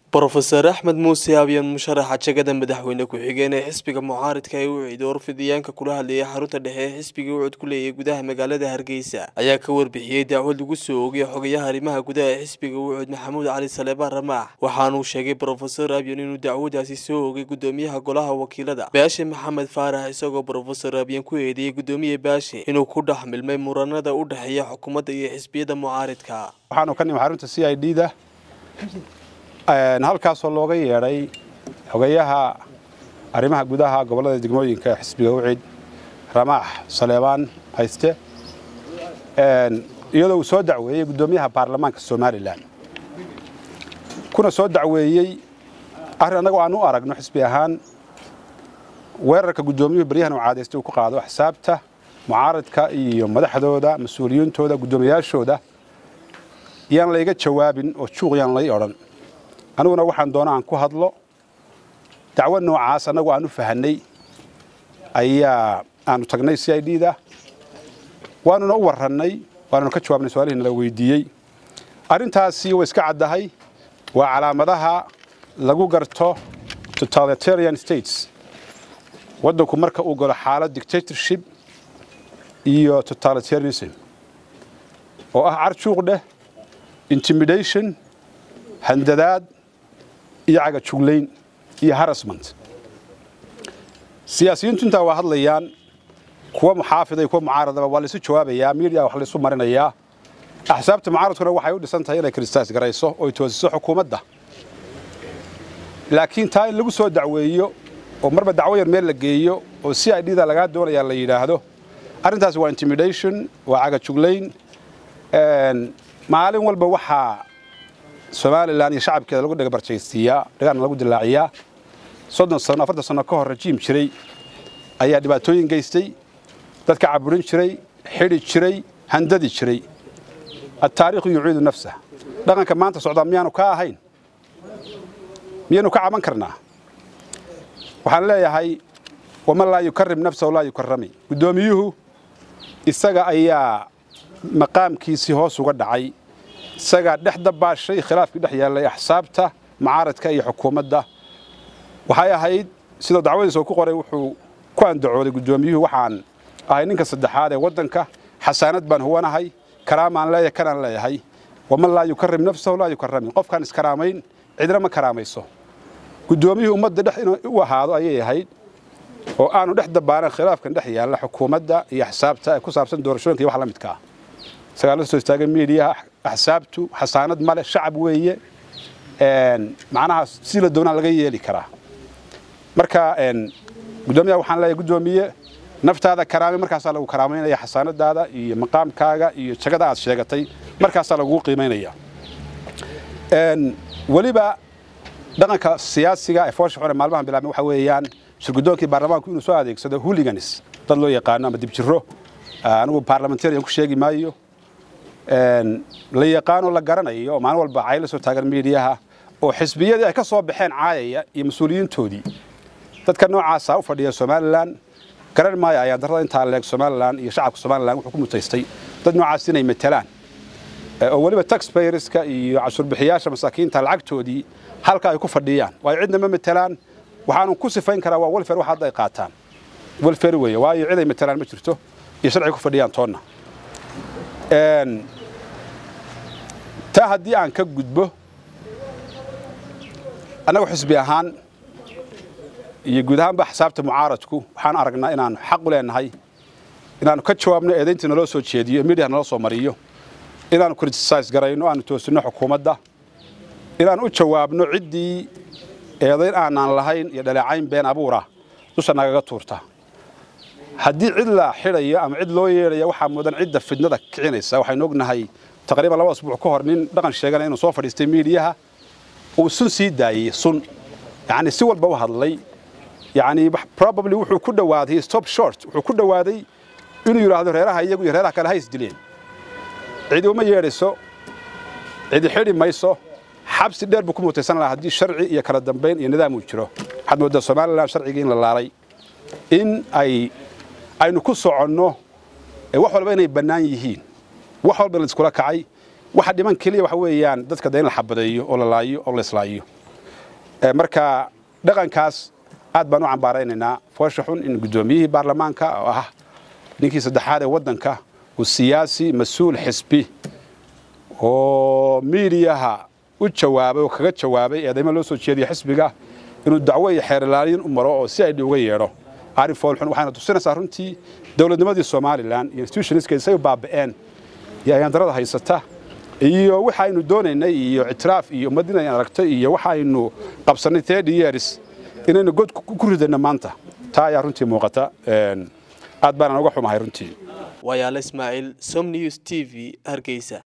Professor Axmed Muuse Abiyan musharaxa jagada madaxweyne ku-xigeen ee xisbiga mucaaradka ee UCID oo fidiyaanka kula hadlayay xarunta dhexe ee xisbiga UCID ku leeyahay gudaha magaalada Hargeysa ayaa ka warbixiyay dacwad lagu soo oogay xogayaha arrimaha gudaha ee xisbiga UCID Maxamuud Cali Saleebaan Ramaax waxaana uu sheegay Professor Abiyan inuu dacwadaasi soo oogay gudoomiyaha golaha wakiilada Baashe Maxamed Faarax isagoo Professor Abiyan ku eedeeyay gudoomiye Baashe inuu ku dhaxmilmay muranada u dhaxeeya xukuumadda iyo xisbiyada mucaaradka waxaanu ka nimay xarunta CID-da halkaas oo looga yeeray xogayaha arrimaha gudaha gobolada degmooyinka xisbiga UCID Ramaax Saleebaan hayste iyadoo uu soo dacweeyay gudoomiyaha baarlamaanka Soomaaliland kuna soo dacweeyay anagu aanu aragno xisbi ahaan weerarka gudoomiyuhu baryahan uu caadaystay uu ku qaado xisaabta mucaaradka iyo madaxdooda mas'uuliyiintooda gudoomiyaashooda yaan la iga jawaabin oo juuq yaan la oran anuguna waxaan doonaa aan ku hadlo dacwad noocaas anagu aanu fahanay ayaa aanu tagnay CID-da waanuna u warranay waanuna ka jawaabnay su'aalaha la weydiiyay arintaasi way iska caddahay waa calaamadaha lagu garto totalitarian states wadanku marka uu galo xaalad dictatorship iyo totalitarianism oo ah carjuuq dheh intimidation handadaad iyo caga juglayn iyo harassment siyaasiyiintu inta waa hadlayaan kuwa muxaafiday kuwa mucaaradaba waa la isu jawaabayaa media wax la isu marinayaa axsaabta mucaaradkuna waxay u dhisan tahay inay kristaas garayso oo ay toosiso xukuumadda laakiin taa in lagu soo dacweeyo oo marba dacwo yar meel la geeyo oo CID-da laga doonayaa la yiraahdo arintaas waa intimidation waa caga juglayn maalin walba waxa Soomaaliland iyo shacabkeeda lagu dhaga barjaysiyaa dhagaana lagu dilaaciyaa 30 sano 40 sano ka hor rejiim jiray ayaa dhibaatooyin geystay dadka caburin jiray xidhi jiray handadi jiray taariikhu yuciidu nafsa dhaqanka maanta socda miyaanu ka ahayn miyaanu ka caban karnaa waxaan leeyahay wama laa yukarrim nafsahu laa yukarrami gudoomiyuhu isaga ayaa maqaamkiisii hoos uga dhacay isaga dhexda baashay khilaafkii dhex yeelay axsaabta mucaaradka iyo xukuumadda waxay ahayd sida dacwadiisa ku qoray wuxuu ku andacooday gudoomiyuhu waxaan ahay ninka saddexaad ee wadanka xasaanad baan huwanahay karaamaan leeyahay kanaan leeyahay wama laa yukarrim nafsahu laa yukarrami qofkan iskaraamayn cidna ma karaamayso gudoomiyuhu ummadda dhex inuu u ahaado ayay ahayd oo aanu dhex dabaaran khilaafkan dhex yeelay xukuumadda iyo axsaabta ee ku saabsan doorashooyinka iyo wax la midka ah سجل سو استاجن ميديا حسابته حسانات مال الشعب وياه معناها سيل الدونا لقى يلي كراه مركا قدوميا وحنا لا قدومية نفط هذا كرامي مركا صار كرامين يا حسانات هذا مقام كاجا يشجع على الشجعتي مركا صار قيمين يا ولي بقى دعك السياسي جا إفورش حول معلومة بلا محويان شو قدوم كي برلمان كونه سوادك سده هوليجانس طلوا يقارنا بدي بتشرو أنا وبرلمانتير يمكن شيء مايو la yaqaan oo la garanayo maalin walba ay la soo taagan meediyaha oo xisbiyada ay ka soo baxeen caayaya iyo mas'uuliyiintoodii dadka noocaas ah u fadhiya Soomaaliland garan maayo ayaa darada inta leeg Soomaaliland iyo shacabka Soomaaliland wuxuu ku mutaystay dad noocaas inay matalaan oo waliba taxpayerska iyo cashuur bixiyaasha masaakiinta lacagtoodii halka ay ku fadhiyaan way cidna ma matalaan waxaan ku sifayn karaa waa welfare waxa ay qaataan welfare weeye waayo cid ay matalaan ma jirto iyo sharci ku fadhiyaan toonna ta haddii aan ka gudbo anagu xisbi ahaan iyo guud ahaanba xisaabta mucaaradku waxaan aragnaa inaan xaq u leenahay inaan ka jawaabno eedaynta naloo soo jeediyo media naloo soo mariyo inaan criticize garayno aan toosino xukuumadda inaan u jawaabno ciddii eedayn aanan lahayn iyo dhaleecayn been abuura dusha nagaga tuurta haddii cid la xirayo ama cid loo yeerayo waxa mudan cidda fidnada kicinaysa waxaan ognahay taqriiban 2 usbuuc ka hor nin dhaqan sheeganay inuu soo fadhiistay meediyaha oo sun sii daayay sun yani si walba u hadlay yani probably wuxuu ku dhawaaday stop short wuxuu ku dhawaaday inuu yiraahdo reeraha iyagu iyo reeraha kale hays dileen cid uma yeerayso cid xiri mayso xabsi dheer buu ku mutaysan lahaa haddii sharci iyo kala dambeyn iyo nidaam uu jiro waxaad moodaa Soomaaliland sharciga in la laalay in aynu ku soconno wax walba inay bannaan yihiin wax walba la iskula kacay waxa dhiman kaliya waxa weeyaan dadka deen la xabadeeyo oo la laayo oo la islaayo marka dhaqankaas aad baan u cambaaraynaynaa foosha xun in gudoomiyihii baarlamaanka oo ah ninkii saddexaad ee wadanka uu siyaasi mas'uul xisbi oo miidiyaha u jawaabay oo kaga jawaabay eedeymo loo soo jeediyay xisbiga inuu dacwo iyo xeer ilaalin u maro oo si ay uga yeedho arrin fool xun waxayna tusinaysaa runtii dawladnimadii Soomaaliland iyo institutionska ay baaba'een iyo ayaan darada haysata iyo waxa aynu doonaynay iyo ictiraaf iyo ummadina aan aragtay iyo waxa aynu qabsanay 30 years inaynu god ku ridayna maanta taa ayaa runtii muuqata aad baan uga xumahay runtii Wayaal Ismaaciil Som News TV Hargeysa